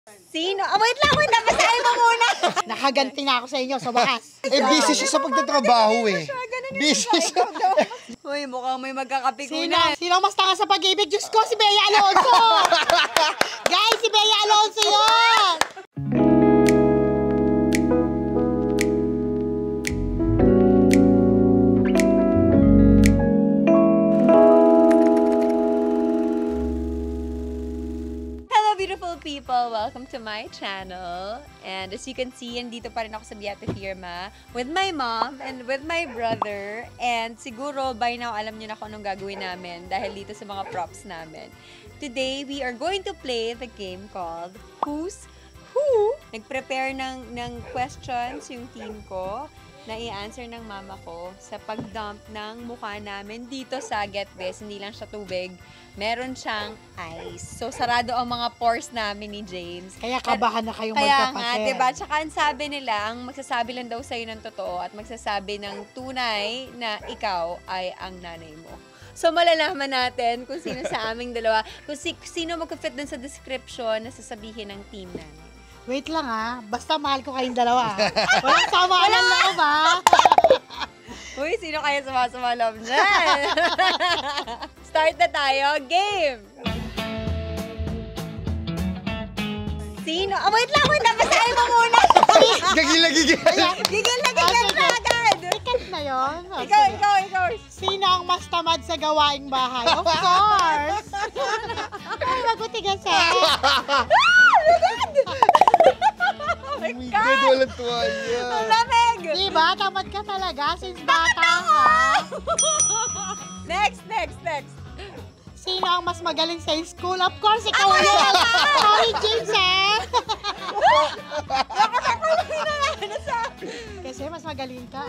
Sino? Oh, wait lang, nabasahin mo muna. Nakaganti na ako sa inyo sa wakas. Busy siya sa pagtatrabaho eh. Busy siya. Uy, mukhang may magkakapikunan. Sino mas tanga sa pag-ibig? Diyos ko, si Bea Alonzo! Guys, si Bea Alonzo yun! Beautiful people, welcome to my channel. And as you can see, andito pa rin ako sa Bea Firma with my mom and with my brother. And siguro by now alam niyo na kung anong gagawin namin dahil dito sa mga props namin. Today, we are going to play the game called Who's Who? Nag-prepare ng questions yung team ko na i-answer ng mama ko sa pag-dump ng mukha namin dito sa Get This. Hindi lang siya tubig. Meron siyang ice. So, sarado ang mga pores namin ni James. Kaya kabahan na kayong magkapatid. magkapatid. Kaya nga, diba? Tsaka ang sabi nila, ang magsasabi lang daw sa'yo ng totoo at magsasabi ng tunay na ikaw ay ang nanay mo. So, malalaman natin kung sino sa aming dalawa, kung sino mag-fit dun sa description na sasabihin ng team namin. Wait lang ha, basta mahal ko kayong dalawa. Walang samaan ng loob ha. Uy, sino kaya sama-sama loob dyan? Start na tayo. Game! Sino? Oh, wait lang, nabasahin mo muna. Gigil na gigil na agad. Ikat na yun. Ikaw. Sino ang mas tamad sa gawaing bahay? Of course! Ay, magutigas eh. Oh my God! Walang tuwalya. Ang lamig! Diba? Tamad ka talaga since bata ka. Next. Sino ang mas magaling sa school? Of course, ikaw yun! Sorry, James eh! Kasi mas magaling ka.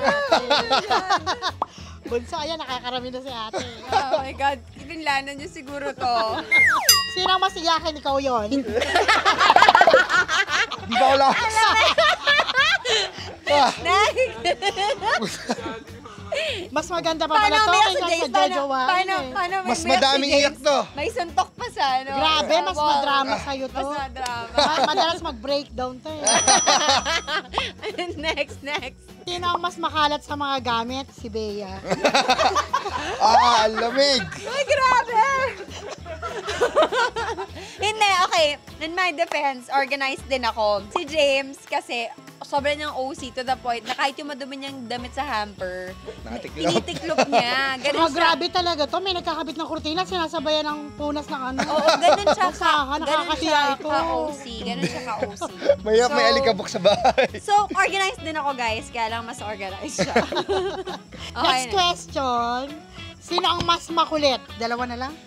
Bunso, ayan, nakakarami na si ate. Oh my God, kinlanan niyo siguro to. Sino ang mas iyakin? Ikaw yun? Di ba wala? Mas maganda pa pala to kaysa sa jojowain eh. Mas madaming iyak to. May suntok pa sa ano. Grabe, mas madrama sa'yo to. Mas madrama. Madalas mag-breakdown to eh. Next. Sino ang mas makalat sa mga gamit? Si Bea. Lamig. Ay, grabe! Hindi, okay. In my defense, organized din ako. Si James, kasi sobrang niyang OC to the point na kahit yung madumi niyang damit sa hamper, tinitiklop niya. Ganun siya. Grabe talaga to. May nagkakabit ng kurtina, sinasabayan ng punas ng ano. Oo, ganun siya nakakahiya ito. ka-OC. Ganun siya ka-OC. May alikabok sa bahay. So, organized din ako, guys. Kaya lang mas organized siya. Next question. Sino ang mas makulit? Dalawa na lang?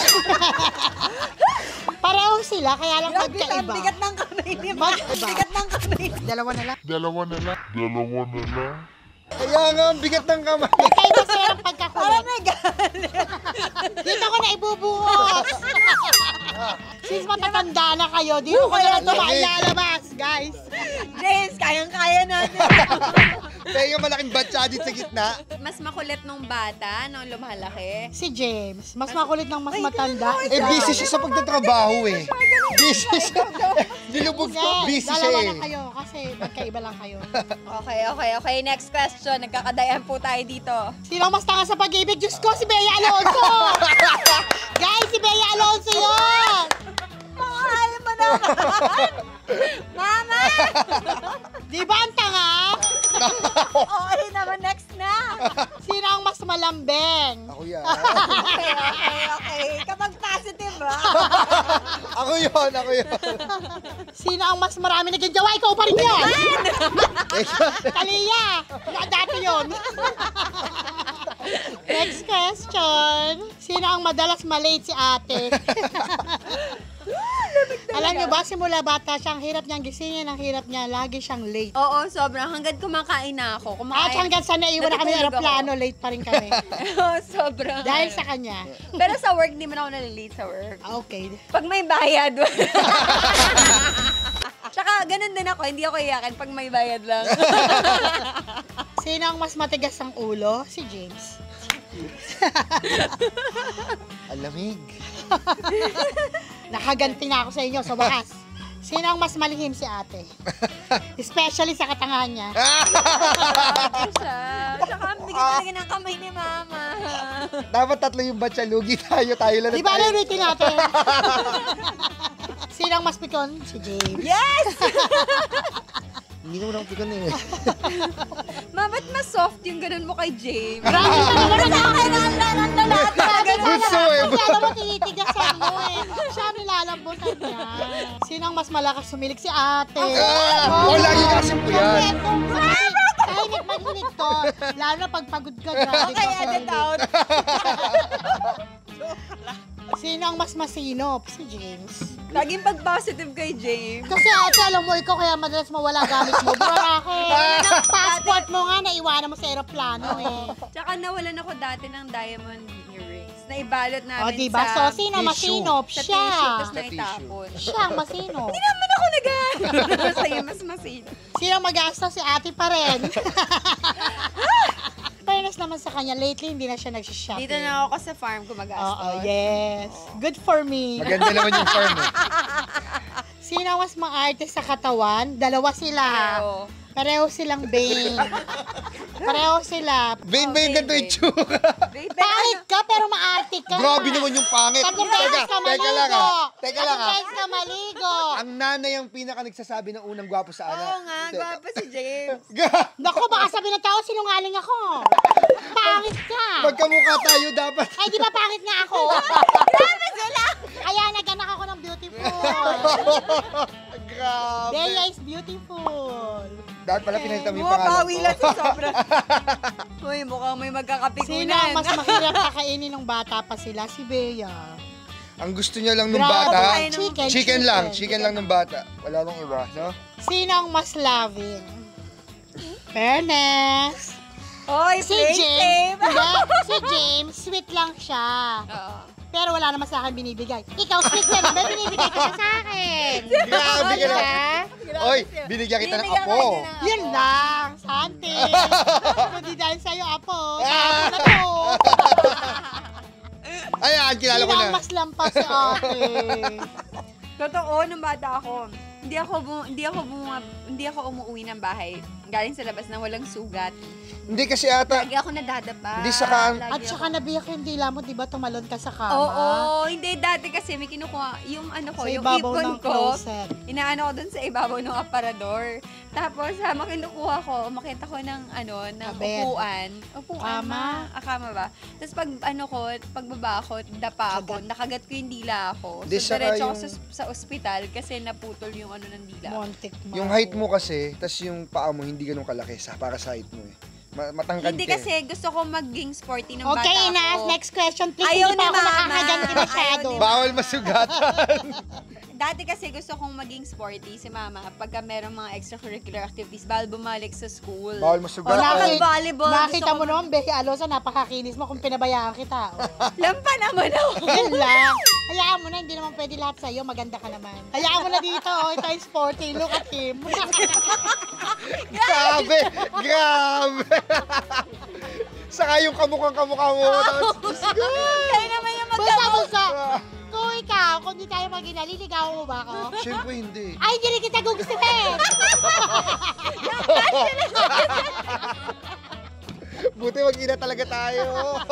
Pareho sila, kaya lang magkaiba. Bigat ng kamay niya. Bigat ng kamay. Dalawa na lang? Kaya nga, ang bigat ng kamay. Kayo kasi ang pagkakulit. Parang may galit. Dito ko na ibubuhos. Since matatanda na kayo, dito ko na ito mailalabas, guys. James, kayang-kaya natin. Kaya yung malaking batsa dito sa gitna. Mas makulit nung bata, nung lumalaki. Si James, mas makulit ng mas matanda. Busy siya sa pagtatrabaho eh. Busy siya. Nilubog ko, busy siya Dalawa eh. na kayo kasi magkaiba lang kayo. Okay. Next question. Nagkakadayan po tayo dito. Sino ang mas tanga sa pag-ibig? Diyos ko, si Bea Alonzo! Guys, si Bea Alonzo yun! Mahal mo naman! Mama! Di ba ang tanga? Okay naman, next na. Sino ang mas malambing? Ako yan. Okay. Kapag positive, ha? Ako yun. Sino ang mas marami naging jawa? Ikaw pa rin yun! Kaliya! Dati yun. Next question. Sino ang madalas malate si ate? Alam niyo ba, simula bata siya, ang hirap niyang gisingin, ang hirap niya, lagi siyang late. Oo, sobrang. Hanggang kumakain na ako. At hanggang sa naiwan na kami ng aeroplano, late pa rin kami. Sobrang. Dahil sa kanya. Pero sa work, hindi man ako nalilate sa work. Okay. Pag may bayad. Tsaka, ganun din ako. Hindi ako iyakin pag may bayad lang. Sino ang mas matigas ang ulo? Si James. Alamig. Nakaganti na ako sa inyo sa wakas. Sino ang mas malihim si ate? Especially sa katangahan niya. Grabe siya. Tsaka ang bigay talaga ng kamay ni Mama. Dapat tatlo yung batcha, lugi tayo lang. Di ba ulitin natin? Sino ang mas pikon? Si James. Yes! Hindi naman ako pikon eh. Ma, ba't mas soft yung ganun mo kay James? Grabe ka naman Sa akin, ang lahat talaga. Gusto eh. Kasi alam mo, tinitigas sa mo eh. Siya ang nilalambutan niya. Sino ang mas malakas sumilik si ate? Lagi kasi po yan. Tahimik maghinig to. Lalo na pag pagod ka, grabe. Okay, edit out. Sino ang mas masinop? Si James. Laging pag-positive kay James. Kasi ate, alam mo, ikaw kaya madalas mawala gamit mo. Burakake. Passport mo nga, naiwanan mo sa aeroplano eh. Tsaka nawalan ako dati ng diamond earrings. Naibalot namin O, diba? sa... So, sino tissue. masinop? Sa Siya. tissue, tapos Sa naitapon. Siya ang masinop. Hindi naman ako Sa'yo mas masino. Sino mag-aasta? Si ate pa rin. Fairness naman sa kanya, lately hindi na siya nagsishopping. Dito na ako sa farm ko mag-gastos. Oo, yes. Good for me. Maganda naman yung farm eh. Sino ang mas maarte sa katawan? Dalawa sila. Oo. Pareho silang Bane. Pareho sila. Vain ba yung ganito yung tsura? Pangit ka pero maarte ka. Grabe naman yung pangit. Tatlong beses ka maligo. Teka lang ah. Teka lang Tatlong ah. beses ka maligo. Ang nanay ang pinaka nagsasabi ng unang gwapo sa anak. Oo nga, gwapo si James. Naku, baka sabi ng tao, sinungaling ako. Pangit ka. Magkamukha tayo dapat. Ay, di ba pangit nga ako? Grabe sila! Kaya naganak ako ng beautiful. Grabe. Bea is beautiful. Dapat pala pinalitan mo yung pangalan Bumabawi ko. lang si Sobra. Uy, mukhang may magkakapikunan. Sino ang mas mahirap kakainin ng bata pa sila? Si Bea. Ang gusto niya lang ng Grabe, bata, Ay, chicken chicken lang ng bata. Wala nang iba, no? Sino ang mas loving? Fairness. Oy, Si play James, safe. hindi, si James, sweet lang siya. Oo. Pero wala naman sa akin binibigay. Ikaw, sweet ka naman, binibigay ka na sa akin. Grabe ka na. Diba? Oy, binigyan kita ng Binigyan apo. ka din ng Yun apo. lang, Santi. Kundi dahil sa'yo, Apo. Sa'yo na to. Ayan, kilala ko Sino na. ang mas lampas si ate? Totoo, nung bata ako, hindi ako umuwi ng bahay. Galing sa labas na walang sugat. Hindi kasi ata, Lagi ako nadadapa. Hindi saka- At saka nabiyak yung dila mo, di ba tumalon ka sa kama? Oo, hindi. Dati kasi may kinukuha, yung ano ko, Sa yung ibabaw ipon ng ko, closet. inaano ko dun sa ibabaw ng aparador. Tapos, habang kinukuha ko, umakita ko ng, ng Bed. upuan. Kama. Kama ba? Tapos pag, pagbaba ko, dapa ako, nakagat ko yung dila ako. Hindi, So, saka diretso ako yung- sa ospital kasi naputol yung ng dila. Montik mo. yung height mo kasi, tas yung paa mo hindi ganun kalaki para sa height mo eh. Matangkad Hindi ka eh. kasi gusto ko maging sporty ng bata Okay, ako. Ina, next question. Please, Ayaw hindi pa ni ako Mama. nakakaganti masyado. Ayaw ni Bawal masugatan. Dati kasi gusto kong maging sporty si Mama pagka merong mga extracurricular activities, bawal bumalik sa school. Bawal O masugatan. nakag-volleyball. Nakita mo naman, Bea Alonzo, napakakinis mo kung pinabayaan kita. Oh. Lampa naman ako. Yun lang. Hayaan mo na, hindi naman pwede lahat sa'yo. Maganda ka naman. Hayaan mo na dito. Oh, ito yung sporty. Look at him. Grabe! Grabe! Saka yung kamukha mo. Tapos, Kaya naman yung Bulsa. Kung ikaw, kung di tayo magina, liligawan mo ba ako? Siyempre hindi. Ay, hindi rin kita gugustuhin. Buti mag-ina talaga tayo.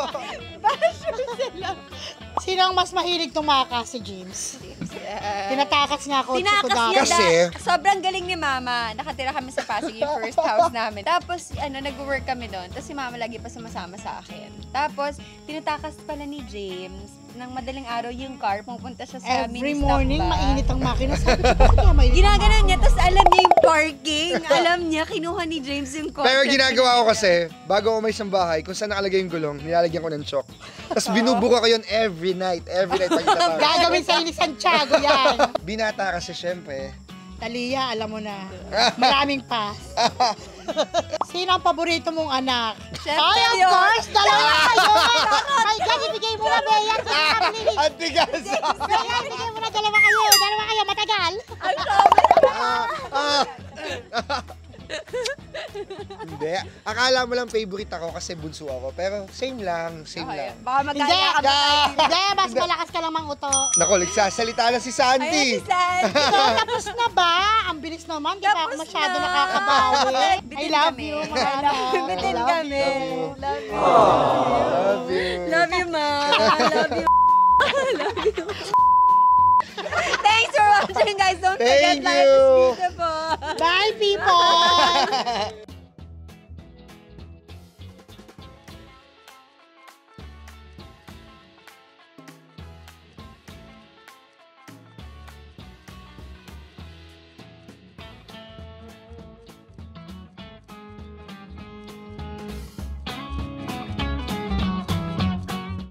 Sino ang mas mahilig tumakas? Si James. Tinatakas niya ako. Tinakas niya Kasi- sobrang galing ni Mama. Nakatira kami sa Pasig, yung first house namin. Tapos, nag-work kami doon. Tapos si Mama lagi pa sumasama sa akin. Tapos, tinatakas pala ni James ng madaling araw yung car. Pupunta siya sa Every mini-stop morning, ba. mainit ang makina. Sabi ko, bakit kaya mainit? Ginaganon niya, tapos alam niya yung parking. Alam niya, kinuha ni James yung kotse. Pero ginagawa ko kasi, bago umalis ng bahay, kung saan nakalagay yung gulong, nilalagyan ko ng chalk. Tapos binubuka ko yun every night pag itatapos. Gagawin sa ni Santiago yan. Binata kasi syempre. Talia, alam mo na. Maraming pass. Sino ang paborito mong anak? Siyempre Ay, of yun. course! Dalawa kayo! My God, ibigay mo na, Bea. Antigas! Bea, ibigay mo na, dalawa kayo. Dalawa kayo, matagal. Ang sabi. Hindi. Akala mo lang favorite ako kasi bunso ako. Pero same lang, same Okay. lang. Baka Hindi, magkaya ka ba? hindi, mas malakas ka lang manguto. Naku, nagsasalita na si Ayan Sandy. si Sandy. So, tapos na ba? Ang bilis naman, di pa ako Tapos masyado na. nakakabawi. I Bitin love kami. you, mga anak. Bitin I love kami. you. Love you. Love you. Love you, ma. Love you. Love you. Thanks for watching, guys. Don't forget Thank life you. is beautiful. Bye, people!